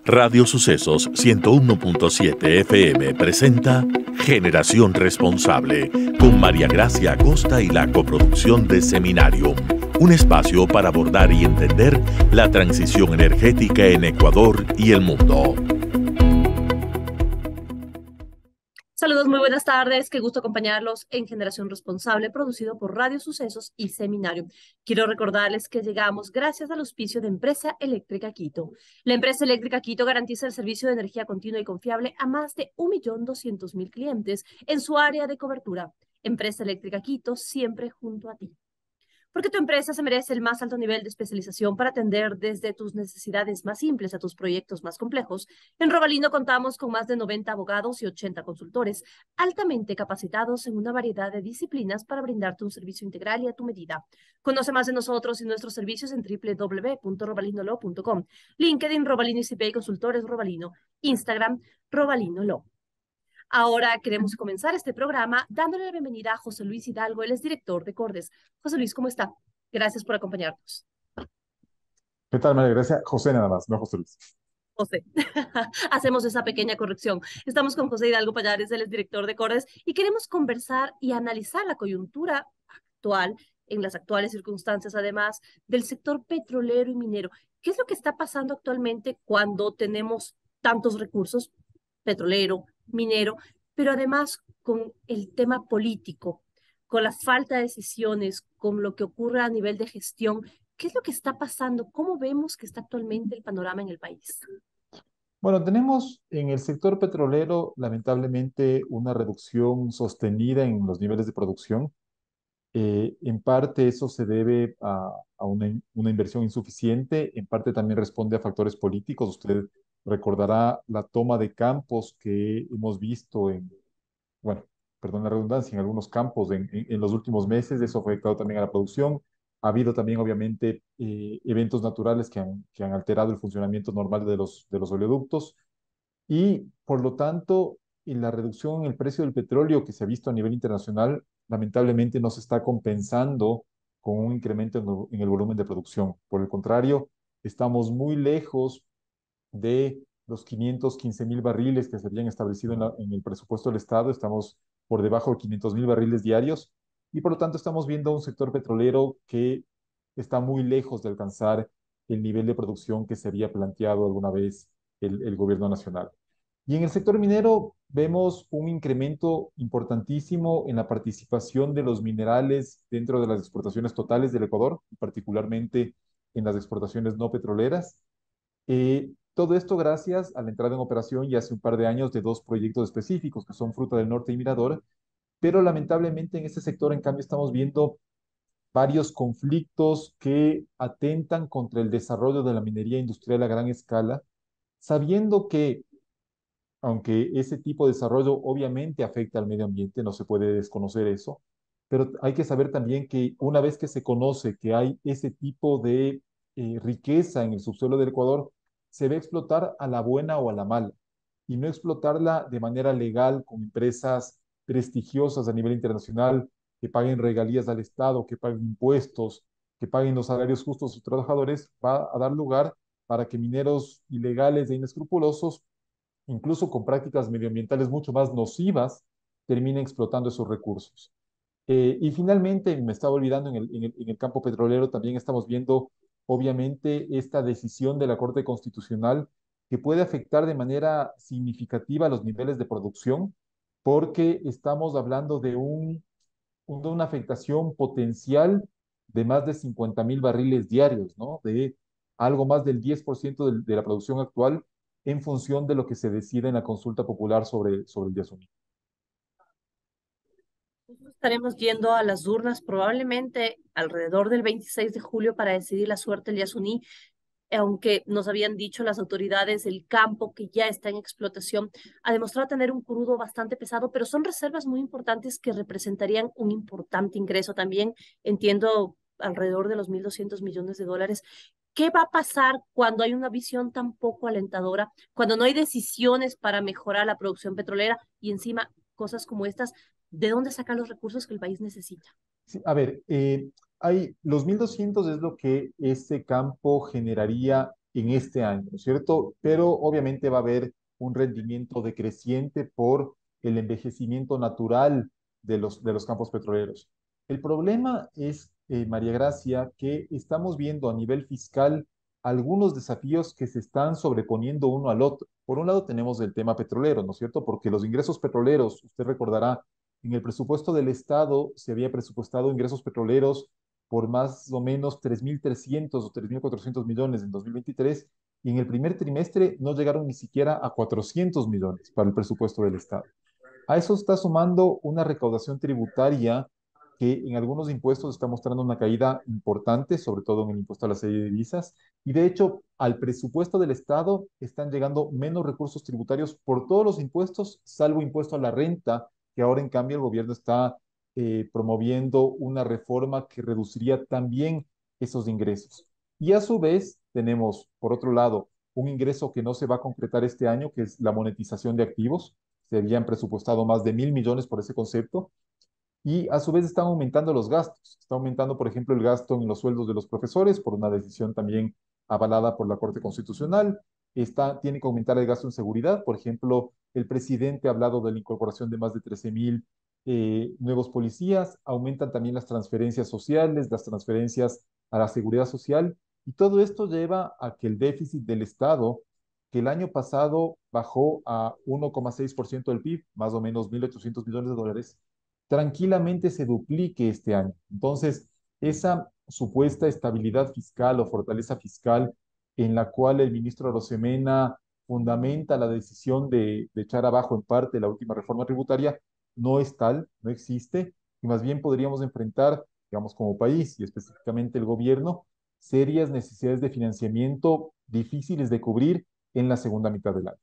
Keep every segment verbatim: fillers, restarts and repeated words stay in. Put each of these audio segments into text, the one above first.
Radio Sucesos ciento uno punto siete F M presenta Generación Responsable con María Gracia Acosta y la coproducción de Seminarium, un espacio para abordar y entender la transición energética en Ecuador y el mundo. Saludos, muy buenas tardes. Qué gusto acompañarlos en Generación Responsable, producido por Radio Sucesos y Seminario. Quiero recordarles que llegamos gracias al auspicio de Empresa Eléctrica Quito. La Empresa Eléctrica Quito garantiza el servicio de energía continua y confiable a más de un millón doscientos mil clientes en su área de cobertura. Empresa Eléctrica Quito, siempre junto a ti. Porque tu empresa se merece el más alto nivel de especialización para atender desde tus necesidades más simples a tus proyectos más complejos. En Robalino contamos con más de noventa abogados y ochenta consultores altamente capacitados en una variedad de disciplinas para brindarte un servicio integral y a tu medida. Conoce más de nosotros y nuestros servicios en w w w punto robalinolo punto com. LinkedIn Robalino I C P Consultores Robalino. Instagram Robalino Law. Ahora queremos comenzar este programa dándole la bienvenida a José Luis Hidalgo, él es director de Cordes. José Luis, ¿cómo está? Gracias por acompañarnos. ¿Qué tal, María Gracia? José nada más, no José Luis. José, hacemos esa pequeña corrección. Estamos con José Hidalgo Payares, él es director de Cordes, y queremos conversar y analizar la coyuntura actual, en las actuales circunstancias, además, del sector petrolero y minero. ¿Qué es lo que está pasando actualmente cuando tenemos tantos recursos, petrolero, minero, pero además con el tema político, con la falta de decisiones, con lo que ocurre a nivel de gestión? ¿Qué es lo que está pasando? ¿Cómo vemos que está actualmente el panorama en el país? Bueno, tenemos en el sector petrolero, lamentablemente, una reducción sostenida en los niveles de producción. Eh, en parte eso se debe a, a una, in- una inversión insuficiente, en parte también responde a factores políticos. Usted recordará la toma de campos que hemos visto en, bueno, perdón la redundancia, en algunos campos en, en- en los últimos meses. Eso ha afectado también a la producción. Ha habido también, obviamente, eh, eventos naturales que han, que han alterado el funcionamiento normal de los, de los oleoductos y, por lo tanto, en la reducción en el precio del petróleo que se ha visto a nivel internacional, lamentablemente no se está compensando con un incremento en el, en el volumen de producción. Por el contrario, estamos muy lejos de los quinientos quince mil barriles que se habían establecido en, la- en el presupuesto del Estado. Estamos por debajo de quinientos mil barriles diarios y por lo tanto estamos viendo un sector petrolero que está muy lejos de alcanzar el nivel de producción que se había planteado alguna vez el, el gobierno nacional. Y en el sector minero vemos un incremento importantísimo en la participación de los minerales dentro de las exportaciones totales del Ecuador, y particularmente en las exportaciones no petroleras. Eh, todo esto gracias a la entrada en operación ya hace un par de años de dos proyectos específicos que son Fruta del Norte y Mirador, pero lamentablemente en este sector en cambio estamos viendo varios conflictos que atentan contra el desarrollo de la minería industrial a gran escala, sabiendo que aunque ese tipo de desarrollo obviamente afecta al medio ambiente, no se puede desconocer eso, pero hay que saber también que una vez que se conoce que hay ese tipo de eh, riqueza en el subsuelo del Ecuador, se va a explotar a la buena o a la mala, y no explotarla de manera legal con empresas prestigiosas a nivel internacional que paguen regalías al Estado, que paguen impuestos, que paguen los salarios justos a sus trabajadores, va a dar lugar para que mineros ilegales e inescrupulosos, incluso con prácticas medioambientales mucho más nocivas, termina explotando esos recursos. Eh, y finalmente, me estaba olvidando, en el, en el, en el campo petrolero también estamos viendo, obviamente, esta decisión de la Corte Constitucional que puede afectar de manera significativa los niveles de producción, porque estamos hablando de, un, un- de una afectación potencial de más de cincuenta mil barriles diarios, ¿no? De algo más del diez por ciento de, de la producción actual en función de lo que se decida en la consulta popular sobre, sobre el Yasuní. Estaremos yendo a las urnas probablemente alrededor del veintiséis de julio para decidir la suerte del Yasuní, aunque nos habían dicho las autoridades, el campo que ya está en explotación ha demostrado tener un crudo bastante pesado, pero son reservas muy importantes que representarían un importante ingreso también, entiendo, alrededor de los mil doscientos millones de dólares. ¿Qué va a pasar cuando hay una visión tan poco alentadora, cuando no hay decisiones para mejorar la producción petrolera y encima cosas como estas? ¿De dónde sacar los recursos que el país necesita? Sí, a ver, eh, hay, los mil doscientos es lo que ese campo generaría en este año, ¿no es cierto? Pero obviamente va a haber un rendimiento decreciente por el envejecimiento natural de los, de los campos petroleros. El problema es, eh, María Gracia, que estamos viendo a nivel fiscal algunos desafíos que se están sobreponiendo uno al otro. Por un lado tenemos el tema petrolero, ¿no es cierto? Porque los ingresos petroleros, usted recordará, en el presupuesto del Estado se había presupuestado ingresos petroleros por más o menos tres mil trescientos o tres mil cuatrocientos millones en dos mil veintitrés y en el primer trimestre no llegaron ni siquiera a cuatrocientos millones para el presupuesto del Estado. A eso está sumando una recaudación tributaria que en algunos impuestos está mostrando una caída importante, sobre todo en el impuesto a la serie de divisas, y de hecho al presupuesto del Estado están llegando menos recursos tributarios por todos los impuestos, salvo impuesto a la renta, que ahora en cambio el gobierno está eh, promoviendo una reforma que reduciría también esos ingresos. Y a su vez tenemos, por otro lado, un ingreso que no se va a concretar este año, que es la monetización de activos. Se habían presupuestado más de mil millones por ese concepto y a su vez están aumentando los gastos. Está aumentando, por ejemplo, el gasto en los sueldos de los profesores por una decisión también avalada por la Corte Constitucional. Está, tiene que aumentar el gasto en seguridad. Por ejemplo, el presidente ha hablado de la incorporación de más de trece mil eh, nuevos policías. Aumentan también las transferencias sociales, las transferencias a la seguridad social. Y todo esto lleva a que el déficit del Estado, que el año pasado bajó a uno coma seis por ciento del P I B, más o menos mil ochocientos millones de dólares, tranquilamente se duplique este año. Entonces, esa supuesta estabilidad fiscal o fortaleza fiscal en la cual el ministro Arosemena fundamenta la decisión de, de echar abajo en parte la última reforma tributaria, no es tal, no existe, y más bien podríamos enfrentar, digamos, como país y específicamente el gobierno, serias necesidades de financiamiento difíciles de cubrir en la segunda mitad del año.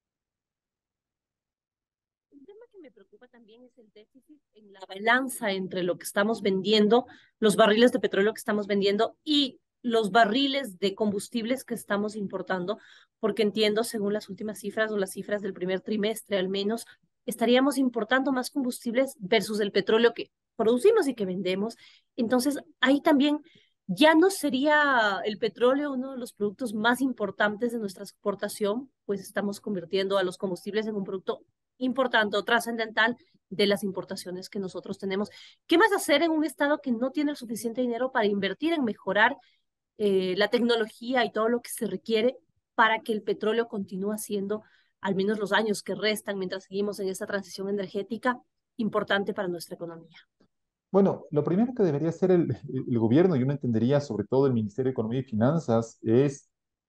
Un tema que me preocupa también es el déficit en la balanza entre lo que estamos vendiendo, los barriles de petróleo que estamos vendiendo y los barriles de combustibles que estamos importando, porque entiendo, según las últimas cifras o las cifras del primer trimestre al menos, estaríamos importando más combustibles versus el petróleo que producimos y que vendemos. Entonces, ahí también ya no sería el petróleo uno de los productos más importantes de nuestra exportación, pues estamos convirtiendo a los combustibles en un producto importante o trascendental de las importaciones que nosotros tenemos. ¿Qué más hacer en un estado que no tiene el suficiente dinero para invertir en mejorar eh, la tecnología y todo lo que se requiere para que el petróleo continúe siendo, al menos los años que restan mientras seguimos en esta transición energética, importante para nuestra economía? Bueno, lo primero que debería hacer el, el gobierno, y uno entendería sobre todo el Ministerio de Economía y Finanzas, es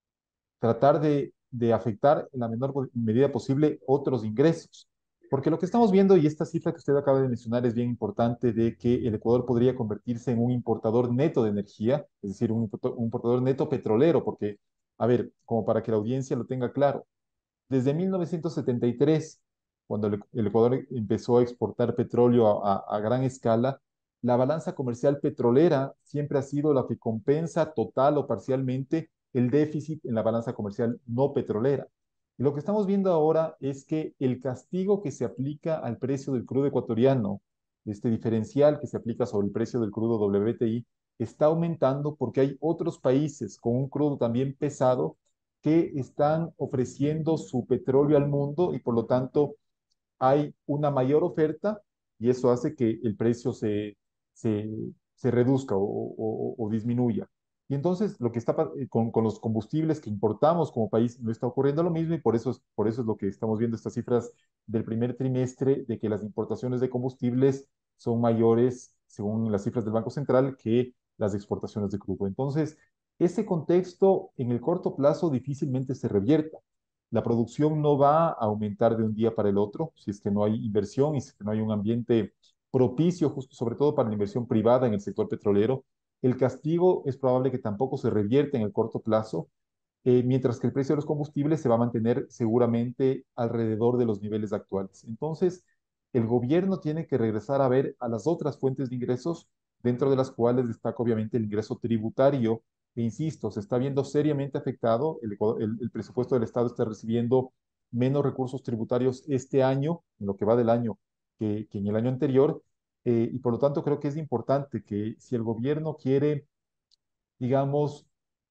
tratar de, de afectar en la menor medida posible otros ingresos. Porque lo que estamos viendo, y esta cifra que usted acaba de mencionar es bien importante, de que el Ecuador podría convertirse en un importador neto de energía, es decir, un, un importador neto petrolero, porque, a ver, como para que la audiencia lo tenga claro, desde mil novecientos setenta y tres, cuando el, el Ecuador empezó a exportar petróleo a, a, a gran escala, la balanza comercial petrolera siempre ha sido la que compensa total o parcialmente el déficit en la balanza comercial no petrolera. Y lo que estamos viendo ahora es que el castigo que se aplica al precio del crudo ecuatoriano, este diferencial que se aplica sobre el precio del crudo W T I, está aumentando porque hay otros países con un crudo también pesado que están ofreciendo su petróleo al mundo y por lo tanto hay una mayor oferta y eso hace que el precio se, se, se reduzca o, o, o, disminuya. Y entonces lo que está con, con, los combustibles que importamos como país no está ocurriendo lo mismo y por eso, es, por eso es lo que estamos viendo estas cifras del primer trimestre de que las importaciones de combustibles son mayores, según las cifras del Banco Central, que las exportaciones de crudo. Entonces, ese contexto en el corto plazo difícilmente se revierta. La producción no va a aumentar de un día para el otro si es que no hay inversión y si es que no hay un ambiente propicio, justo sobre todo para la inversión privada en el sector petrolero. El castigo es probable que tampoco se revierte en el corto plazo, eh, mientras que el precio de los combustibles se va a mantener seguramente alrededor de los niveles actuales. Entonces, el gobierno tiene que regresar a ver a las otras fuentes de ingresos, dentro de las cuales destaca obviamente el ingreso tributario, e insisto, se está viendo seriamente afectado, el, el, el presupuesto del Estado está recibiendo menos recursos tributarios este año, en lo que va del año, que, que en el año anterior, eh, y por lo tanto creo que es importante que si el gobierno quiere, digamos,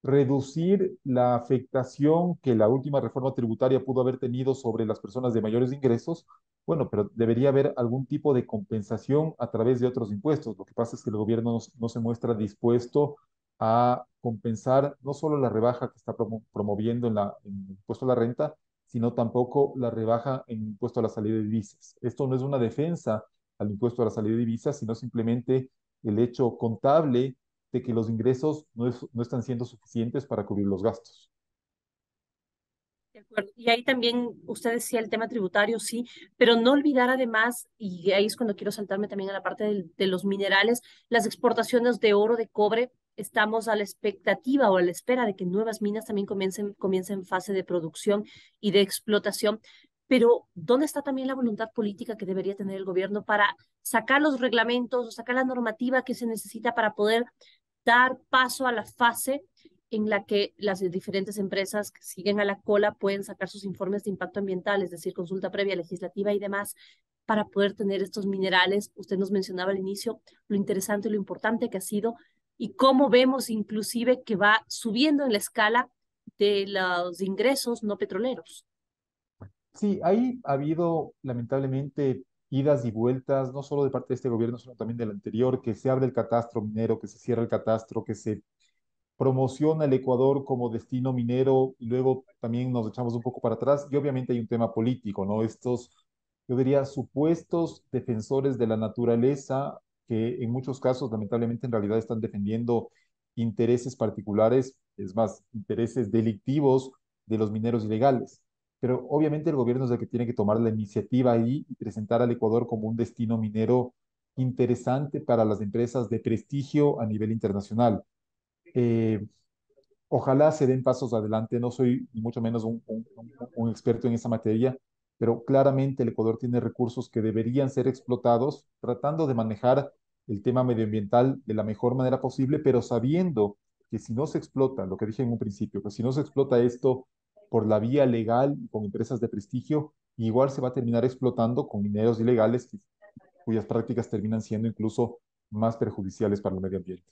reducir la afectación que la última reforma tributaria pudo haber tenido sobre las personas de mayores ingresos. Bueno, pero debería haber algún tipo de compensación a través de otros impuestos. Lo que pasa es que el gobierno no, no se muestra dispuesto a compensar no solo la rebaja que está promo- promoviendo en, la, en el impuesto a la renta, sino tampoco la rebaja en el impuesto a la salida de divisas. Esto no es una defensa al impuesto a la salida de divisas, sino simplemente el hecho contable de que los ingresos no, es- no están siendo suficientes para cubrir los gastos. De acuerdo. Y ahí también usted decía el tema tributario, sí, pero no olvidar además, y ahí es cuando quiero saltarme también a la parte del- de los minerales, las exportaciones de oro, de cobre. Estamos a la expectativa o a la espera de que nuevas minas también comiencen, comiencen fase de producción y de explotación. Pero, ¿dónde está también la voluntad política que debería tener el gobierno para sacar los reglamentos o sacar la normativa que se necesita para poder dar paso a la fase en la que las diferentes empresas que siguen a la cola pueden sacar sus informes de impacto ambiental, es decir, consulta previa legislativa y demás, para poder tener estos minerales? Usted nos mencionaba al inicio lo interesante y lo importante que ha sido y cómo vemos inclusive que va subiendo en la escala de los ingresos no petroleros. Sí, ahí ha habido lamentablemente idas y vueltas, no solo de parte de este gobierno, sino también del anterior, que se abre el catastro minero, que se cierra el catastro, que se promociona el Ecuador como destino minero y luego también nos echamos un poco para atrás y obviamente hay un tema político, ¿no? Estos, yo diría, supuestos defensores de la naturaleza que en muchos casos lamentablemente en realidad están defendiendo intereses particulares, es más, intereses delictivos de los mineros ilegales. Pero obviamente el gobierno es el que tiene que tomar la iniciativa ahí y presentar al Ecuador como un destino minero interesante para las empresas de prestigio a nivel internacional. Eh, Ojalá se den pasos adelante. No soy ni mucho menos un, un- un- un experto en esa materia, pero claramente el Ecuador tiene recursos que deberían ser explotados, tratando de manejar el tema medioambiental de la mejor manera posible, pero sabiendo que si no se explota, lo que dije en un principio, que si no se explota esto por la vía legal y con empresas de prestigio, igual se va a terminar explotando con mineros ilegales que- cuyas prácticas terminan siendo incluso más perjudiciales para el medio ambiente.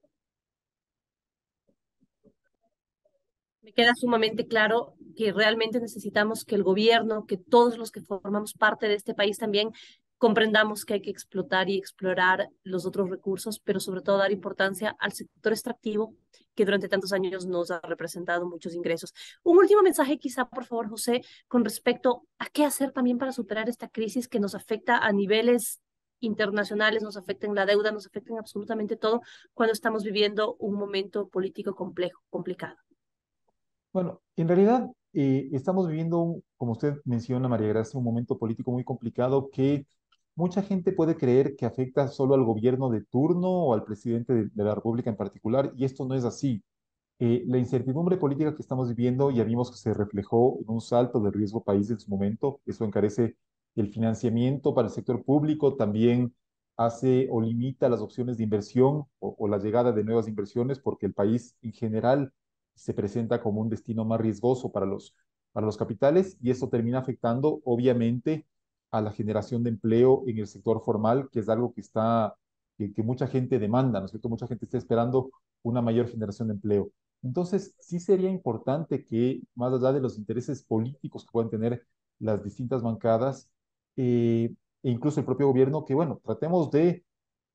Me queda sumamente claro que realmente necesitamos que el gobierno, que todos los que formamos parte de este país también comprendamos que hay que explotar y explorar los otros recursos, pero sobre todo dar importancia al sector extractivo que durante tantos años nos ha representado muchos ingresos. Un último mensaje quizá, por favor, José, con respecto a qué hacer también para superar esta crisis que nos afecta a niveles internacionales, nos afecta en la deuda, nos afecta en absolutamente todo cuando estamos viviendo un momento político complejo, complicado. Bueno, en realidad eh, estamos viviendo, un- como usted menciona, María Gracia, un momento político muy complicado que mucha gente puede creer que afecta solo al gobierno de turno o al presidente de, de la República en particular, y esto no es así. Eh, la incertidumbre política que estamos viviendo ya vimos que se reflejó en un salto de riesgo país en su momento. Eso encarece el financiamiento para el sector público, también hace o limita las opciones de inversión o, o la llegada de nuevas inversiones porque el país en general se presenta como un destino más riesgoso para los, para los capitales y eso termina afectando obviamente a la generación de empleo en el sector formal, que es algo que está, que, que mucha gente demanda, ¿no es cierto? Mucha gente está esperando una mayor generación de empleo. Entonces, sí sería importante que, más allá de los intereses políticos que puedan tener las distintas bancadas, eh, e incluso el propio gobierno, que, bueno, tratemos de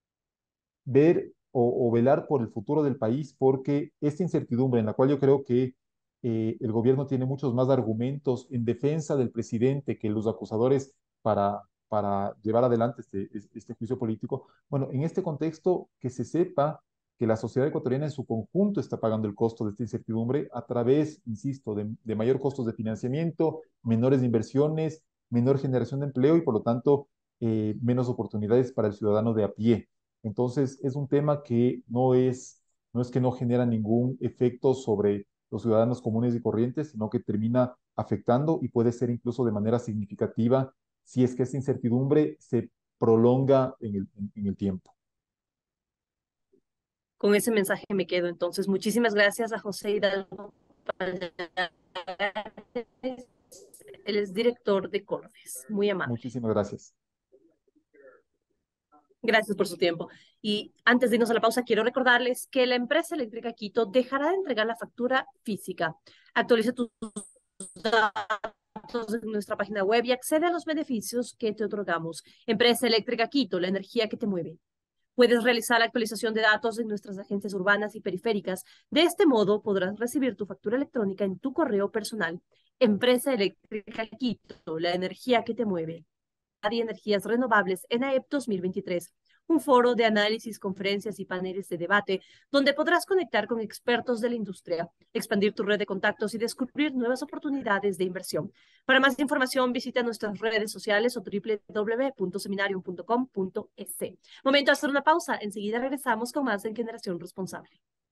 ver o, o velar por el futuro del país, porque esta incertidumbre en la cual yo creo que eh, el gobierno tiene muchos más argumentos en defensa del presidente que los acusadores para, para llevar adelante este, este juicio político. Bueno, en este contexto, que se sepa que la sociedad ecuatoriana en su conjunto está pagando el costo de esta incertidumbre a través, insisto, de, de mayor costos de financiamiento, menores inversiones, menor generación de empleo y por lo tanto eh, menos oportunidades para el ciudadano de a pie. Entonces, es un tema que no es, no es que no genera ningún efecto sobre los ciudadanos comunes y corrientes, sino que termina afectando y puede ser incluso de manera significativa si es que esa incertidumbre se prolonga en el, en, en el tiempo. Con ese mensaje me quedo. Entonces, muchísimas gracias a José Hidalgo. Él es director de Cordes. Muy amable. Muchísimas gracias. Gracias por su tiempo. Y antes de irnos a la pausa, quiero recordarles que la empresa eléctrica Quito dejará de entregar la factura física. Actualice tus datos en nuestra página web y accede a los beneficios que te otorgamos. Empresa Eléctrica Quito, la energía que te mueve. Puedes realizar la actualización de datos en nuestras agencias urbanas y periféricas. De este modo, podrás recibir tu factura electrónica en tu correo personal. Empresa Eléctrica Quito, la energía que te mueve. Y energías renovables en A E P dos mil veintitrés, un foro de análisis, conferencias y paneles de debate donde podrás conectar con expertos de la industria, expandir tu red de contactos y descubrir nuevas oportunidades de inversión. Para más información, visita nuestras redes sociales o w w w punto seminarium punto com punto es. Momento de hacer una pausa. Enseguida regresamos con más en Generación Responsable.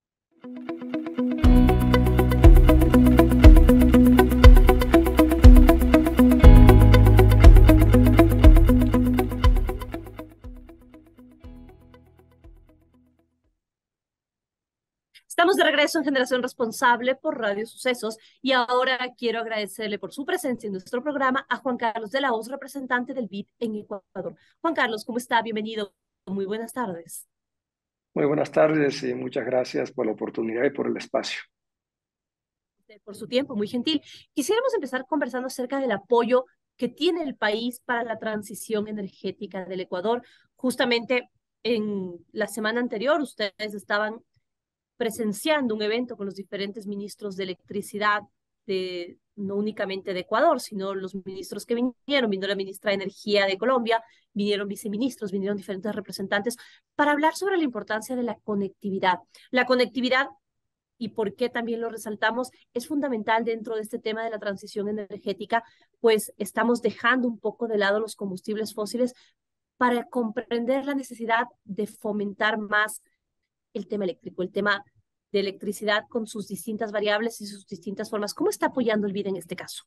Estamos de regreso en Generación Responsable por Radio Sucesos y ahora quiero agradecerle por su presencia en nuestro programa a Juan Carlos de la Hoz, representante del B I D en Ecuador. Juan Carlos, ¿cómo está? Bienvenido. Muy buenas tardes. Muy buenas tardes y muchas gracias por la oportunidad y por el espacio. Por su tiempo, muy gentil. Quisiéramos empezar conversando acerca del apoyo que tiene el país para la transición energética del Ecuador. Justamente en la semana anterior ustedes estaban presenciando un evento con los diferentes ministros de electricidad, de, no únicamente de Ecuador, sino los ministros que vinieron, vino la ministra de Energía de Colombia, vinieron viceministros, vinieron diferentes representantes, para hablar sobre la importancia de la conectividad. La conectividad, y por qué también lo resaltamos, es fundamental dentro de este tema de la transición energética, pues estamos dejando un poco de lado los combustibles fósiles para comprender la necesidad de fomentar más el tema eléctrico, el tema de electricidad con sus distintas variables y sus distintas formas. ¿Cómo está apoyando el B I D en este caso?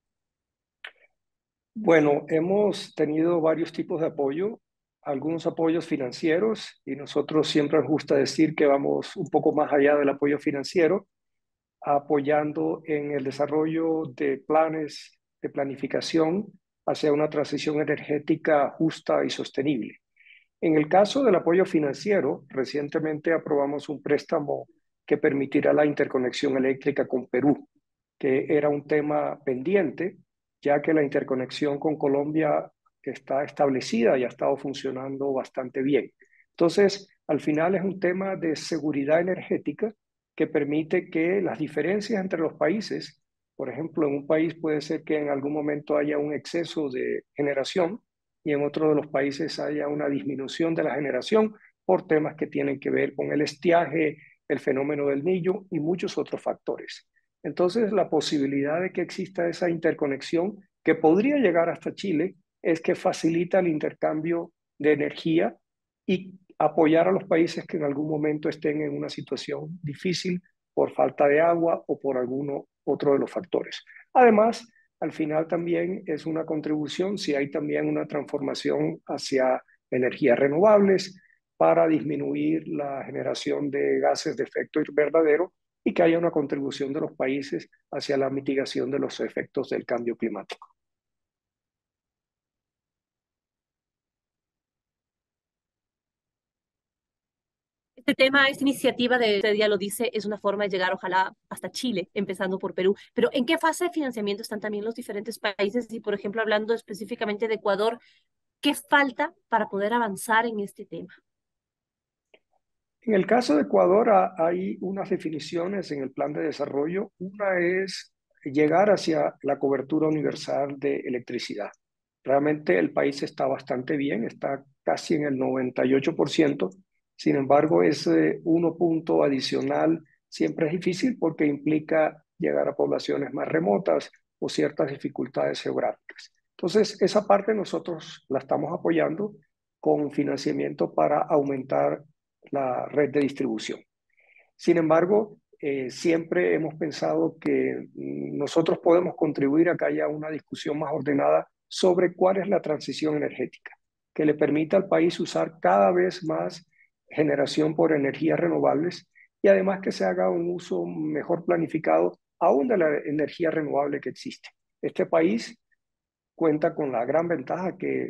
Bueno, hemos tenido varios tipos de apoyo, algunos apoyos financieros, y nosotros siempre nos gusta decir que vamos un poco más allá del apoyo financiero, apoyando en el desarrollo de planes de planificación hacia una transición energética justa y sostenible. En el caso del apoyo financiero, recientemente aprobamos un préstamo que permitirá la interconexión eléctrica con Perú, que era un tema pendiente, ya que la interconexión con Colombia está establecida y ha estado funcionando bastante bien. Entonces, al final es un tema de seguridad energética que permite que las diferencias entre los países, por ejemplo, en un país puede ser que en algún momento haya un exceso de generación y en otro de los países haya una disminución de la generación por temas que tienen que ver con el estiaje, el fenómeno del Niño y muchos otros factores. Entonces, la posibilidad de que exista esa interconexión que podría llegar hasta Chile es que facilita el intercambio de energía y apoyar a los países que en algún momento estén en una situación difícil por falta de agua o por alguno otro de los factores. Además, al final también es una contribución si hay también una transformación hacia energías renovables para disminuir la generación de gases de efecto invernadero y que haya una contribución de los países hacia la mitigación de los efectos del cambio climático. Este tema, esta iniciativa de usted ya lo dice, es una forma de llegar ojalá hasta Chile, empezando por Perú. Pero ¿en qué fase de financiamiento están también los diferentes países? Y, por ejemplo, hablando específicamente de Ecuador, ¿qué falta para poder avanzar en este tema? En el caso de Ecuador hay unas definiciones en el plan de desarrollo. Una es llegar hacia la cobertura universal de electricidad. Realmente el país está bastante bien, está casi en el noventa y ocho por ciento. Sin embargo, ese uno punto adicional siempre es difícil porque implica llegar a poblaciones más remotas o ciertas dificultades geográficas. Entonces, esa parte nosotros la estamos apoyando con financiamiento para aumentar la red de distribución. Sin embargo, eh, siempre hemos pensado que nosotros podemos contribuir a que haya una discusión más ordenada sobre cuál es la transición energética, que le permita al país usar cada vez más generación por energías renovables y además que se haga un uso mejor planificado aún de la energía renovable que existe. Este país cuenta con la gran ventaja que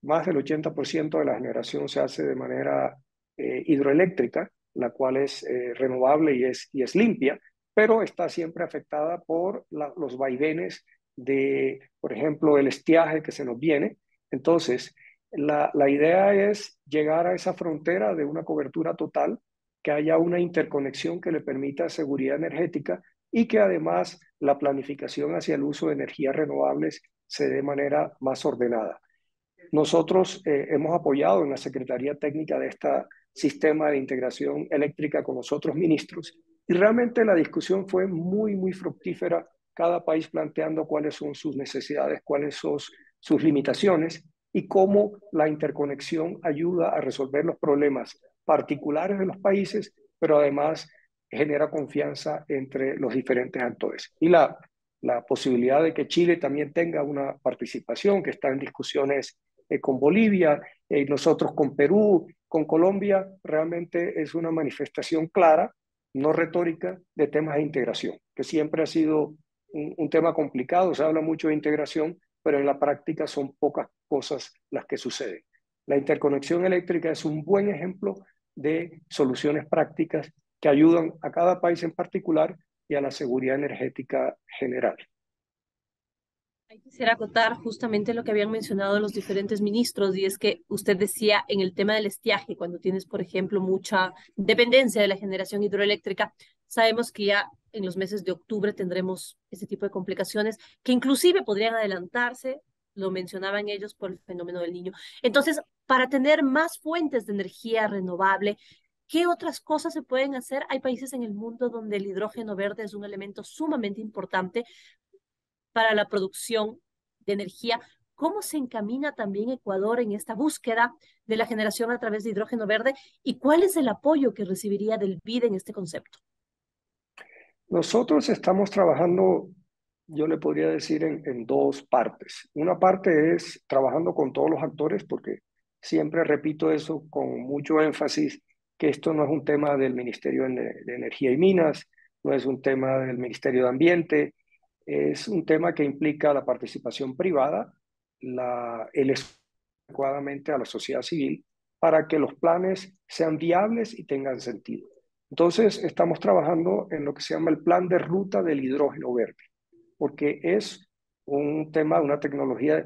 más del ochenta por ciento de la generación se hace de manera eh, hidroeléctrica, la cual es eh, renovable y es, y es limpia, pero está siempre afectada por la, los vaivenes de, por ejemplo, el estiaje que se nos viene. Entonces, la, la idea es llegar a esa frontera de una cobertura total, que haya una interconexión que le permita seguridad energética y que además la planificación hacia el uso de energías renovables se dé de manera más ordenada. Nosotros eh, hemos apoyado en la Secretaría Técnica de este sistema de integración eléctrica con los otros ministros y realmente la discusión fue muy, muy fructífera, cada país planteando cuáles son sus necesidades, cuáles son sus limitaciones y cómo la interconexión ayuda a resolver los problemas particulares de los países, pero además genera confianza entre los diferentes actores. Y la, la posibilidad de que Chile también tenga una participación que está en discusiones eh, con Bolivia, eh, nosotros con Perú, con Colombia, realmente es una manifestación clara, no retórica, de temas de integración, que siempre ha sido un, un tema complicado. Se habla mucho de integración, pero en la práctica son pocas cosas las que suceden. La interconexión eléctrica es un buen ejemplo de soluciones prácticas que ayudan a cada país en particular y a la seguridad energética general. Ahí quisiera acotar justamente lo que habían mencionado los diferentes ministros, y es que usted decía en el tema del estiaje, cuando tienes, por ejemplo, mucha dependencia de la generación hidroeléctrica, sabemos que ya en los meses de octubre tendremos ese tipo de complicaciones que inclusive podrían adelantarse, lo mencionaban ellos, por el fenómeno del Niño. Entonces, para tener más fuentes de energía renovable, ¿qué otras cosas se pueden hacer? Hay países en el mundo donde el hidrógeno verde es un elemento sumamente importante para la producción de energía. ¿Cómo se encamina también Ecuador en esta búsqueda de la generación a través de hidrógeno verde y cuál es el apoyo que recibiría del B I D en este concepto? Nosotros estamos trabajando, yo le podría decir, en, en dos partes. Una parte es trabajando con todos los actores, porque siempre repito eso con mucho énfasis, que esto no es un tema del Ministerio de, de Energía y Minas, no es un tema del Ministerio de Ambiente, es un tema que implica la participación privada, la, el adecuadamente a la sociedad civil para que los planes sean viables y tengan sentido. Entonces, estamos trabajando en lo que se llama el plan de ruta del hidrógeno verde, porque es un tema, una tecnología,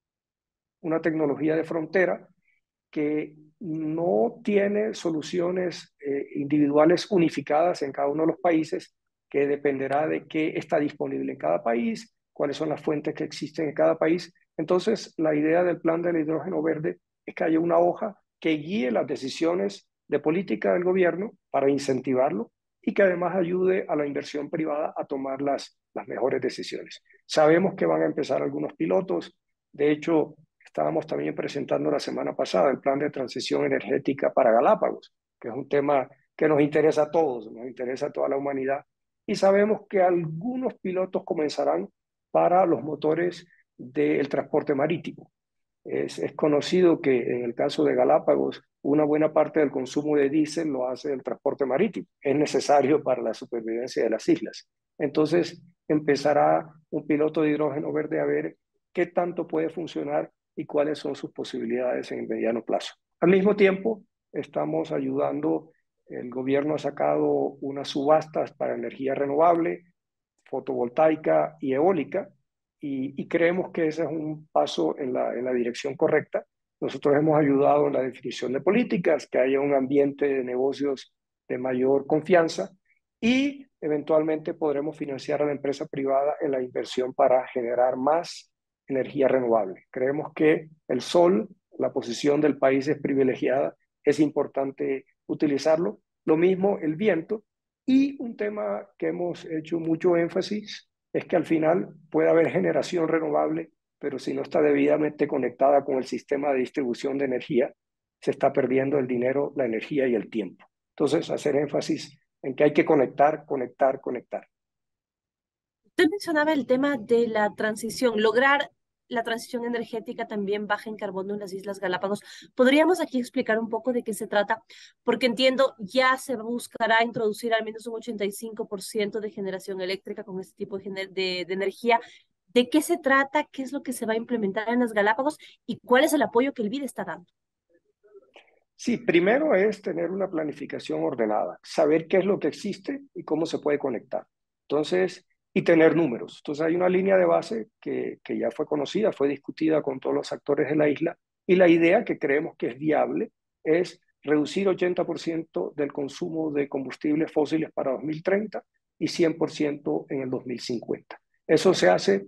una tecnología de frontera que no tiene soluciones eh, individuales unificadas en cada uno de los países, que dependerá de qué está disponible en cada país, cuáles son las fuentes que existen en cada país. Entonces, la idea del plan del hidrógeno verde es que haya una hoja que guíe las decisiones de política del gobierno para incentivarlo y que además ayude a la inversión privada a tomar las, las mejores decisiones. Sabemos que van a empezar algunos pilotos. De hecho, estábamos también presentando la semana pasada el plan de transición energética para Galápagos, que es un tema que nos interesa a todos, nos interesa a toda la humanidad. Y sabemos que algunos pilotos comenzarán para los motores del transporte marítimo. Es, es conocido que en el caso de Galápagos, una buena parte del consumo de diésel lo hace el transporte marítimo. Es necesario para la supervivencia de las islas. Entonces, empezará un piloto de hidrógeno verde a ver qué tanto puede funcionar y cuáles son sus posibilidades en el mediano plazo. Al mismo tiempo, estamos ayudando, el gobierno ha sacado unas subastas para energía renovable, fotovoltaica y eólica, y, y creemos que ese es un paso en la, en la dirección correcta. Nosotros hemos ayudado en la definición de políticas, que haya un ambiente de negocios de mayor confianza y eventualmente podremos financiar a la empresa privada en la inversión para generar más energía renovable. Creemos que el sol, la posición del país es privilegiada, es importante utilizarlo. Lo mismo el viento. Y un tema que hemos hecho mucho énfasis es que al final puede haber generación renovable, pero si no está debidamente conectada con el sistema de distribución de energía, se está perdiendo el dinero, la energía y el tiempo. Entonces, hacer énfasis en que hay que conectar, conectar, conectar. Usted mencionaba el tema de la transición, lograr la transición energética también baja en carbono en las Islas Galápagos. ¿Podríamos aquí explicar un poco de qué se trata? Porque entiendo, ya se buscará introducir al menos un ochenta y cinco por ciento de generación eléctrica con este tipo de, de, de energía. ¿De qué se trata? ¿Qué es lo que se va a implementar en las Galápagos? ¿Y cuál es el apoyo que el B I D está dando? Sí, primero es tener una planificación ordenada, saber qué es lo que existe y cómo se puede conectar. Entonces, y tener números. Entonces, hay una línea de base que, que ya fue conocida, fue discutida con todos los actores de la isla, y la idea que creemos que es viable es reducir ochenta por ciento del consumo de combustibles fósiles para dos mil treinta y cien por ciento en el dos mil cincuenta. Eso se hace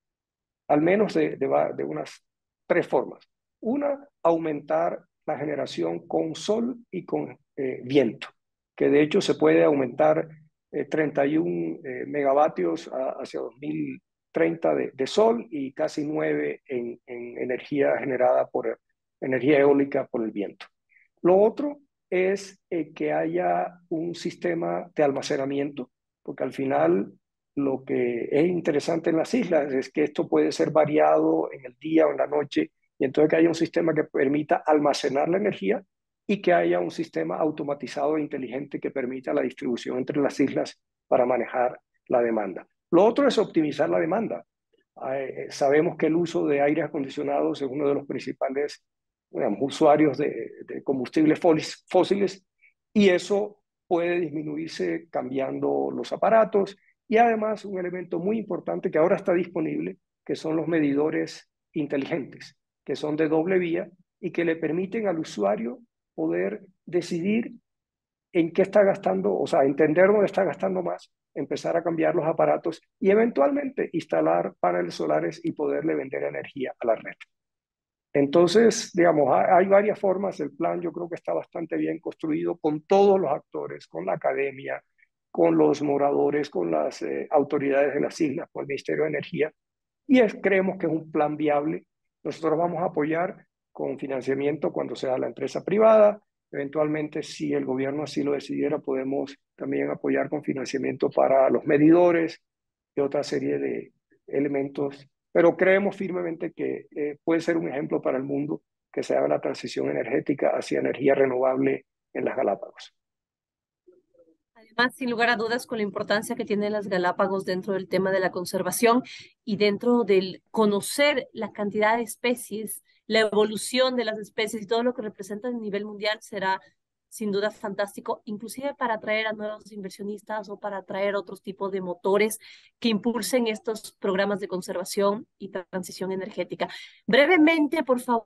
al menos de, de, de unas tres formas. Una, aumentar la generación con sol y con eh, viento, que de hecho se puede aumentar eh, treinta y uno eh, megavatios a, hacia dos mil treinta de, de sol y casi nueve en, en energía generada por energía eólica por el viento. Lo otro es eh, que haya un sistema de almacenamiento, porque al final lo que es interesante en las islas es que esto puede ser variado en el día o en la noche, y entonces que haya un sistema que permita almacenar la energía y que haya un sistema automatizado e inteligente que permita la distribución entre las islas para manejar la demanda. Lo otro es optimizar la demanda. Eh, sabemos que el uso de aires acondicionados es uno de los principales, digamos, usuarios de, de combustibles fósiles, y eso puede disminuirse cambiando los aparatos. Y además un elemento muy importante que ahora está disponible, que son los medidores inteligentes, que son de doble vía y que le permiten al usuario poder decidir en qué está gastando, o sea, entender dónde está gastando más, empezar a cambiar los aparatos y eventualmente instalar paneles solares y poderle vender energía a la red. Entonces, digamos, hay varias formas. El plan yo creo que está bastante bien construido con todos los actores, con la academia, con los moradores, con las eh, autoridades de las islas, con el Ministerio de Energía, y es, creemos que es un plan viable. Nosotros vamos a apoyar con financiamiento cuando sea la empresa privada. Eventualmente, si el gobierno así lo decidiera, podemos también apoyar con financiamiento para los medidores y otra serie de elementos. Pero creemos firmemente que eh, puede ser un ejemplo para el mundo que se haga la transición energética hacia energía renovable en las Galápagos. Además, sin lugar a dudas, con la importancia que tienen las Galápagos dentro del tema de la conservación y dentro del conocer la cantidad de especies, la evolución de las especies y todo lo que representa a nivel mundial será sin duda fantástico, inclusive para atraer a nuevos inversionistas o para atraer otros tipos de motores que impulsen estos programas de conservación y transición energética. Brevemente, por favor,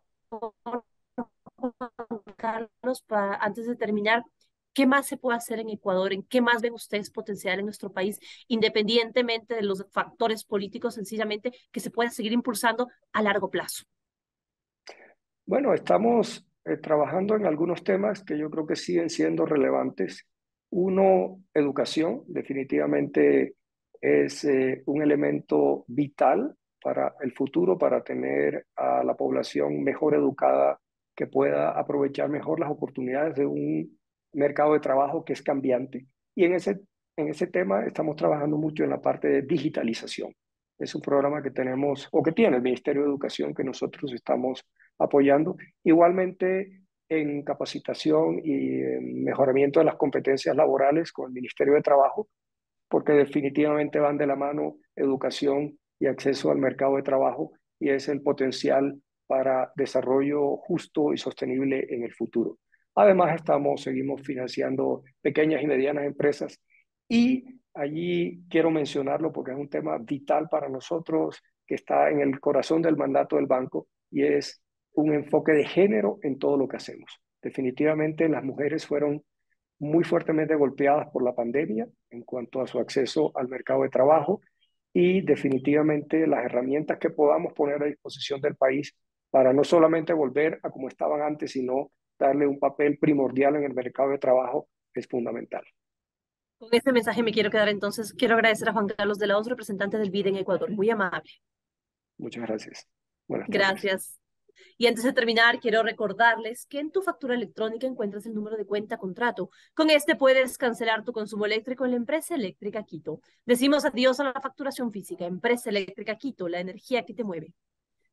Carlos, para, antes de terminar, ¿qué más se puede hacer en Ecuador? ¿En qué más ven ustedes potencial en nuestro país, independientemente de los factores políticos, sencillamente, que se pueda seguir impulsando a largo plazo? Bueno, estamos eh, trabajando en algunos temas que yo creo que siguen siendo relevantes. Uno, educación, definitivamente es eh, un elemento vital para el futuro, para tener a la población mejor educada, que pueda aprovechar mejor las oportunidades de un mercado de trabajo que es cambiante. Y en ese, en ese tema estamos trabajando mucho en la parte de digitalización. Es un programa que tenemos, o que tiene el Ministerio de Educación, que nosotros estamos apoyando. Igualmente en capacitación y en mejoramiento de las competencias laborales con el Ministerio de Trabajo, porque definitivamente van de la mano educación y acceso al mercado de trabajo, y es el potencial para desarrollo justo y sostenible en el futuro. Además, estamos, seguimos financiando pequeñas y medianas empresas, y allí quiero mencionarlo porque es un tema vital para nosotros que está en el corazón del mandato del banco, y es un enfoque de género en todo lo que hacemos. Definitivamente las mujeres fueron muy fuertemente golpeadas por la pandemia en cuanto a su acceso al mercado de trabajo, y definitivamente las herramientas que podamos poner a disposición del país para no solamente volver a como estaban antes, sino darle un papel primordial en el mercado de trabajo es fundamental. Con este mensaje me quiero quedar entonces. Quiero agradecer a Juan Carlos de la O S, representante del B I D en Ecuador. Muy amable. Muchas gracias. Buenas tardes. Gracias. Y antes de terminar, quiero recordarles que en tu factura electrónica encuentras el número de cuenta contrato. Con este puedes cancelar tu consumo eléctrico en la empresa eléctrica Quito. Decimos adiós a la facturación física. Empresa Eléctrica Quito, la energía que te mueve.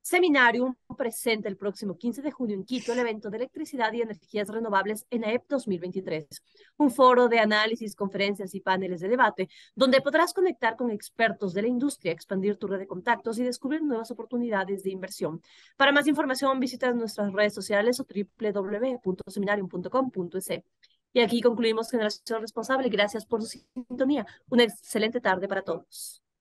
Seminarium presenta el próximo quince de junio en Quito el evento de electricidad y energías renovables ENAEP dos mil veintitrés, un foro de análisis, conferencias y paneles de debate, donde podrás conectar con expertos de la industria, expandir tu red de contactos y descubrir nuevas oportunidades de inversión. Para más información, visita nuestras redes sociales o w w w punto seminarium punto com punto es. Y aquí concluimos Generación Responsable. Gracias por su sintonía. Una excelente tarde para todos.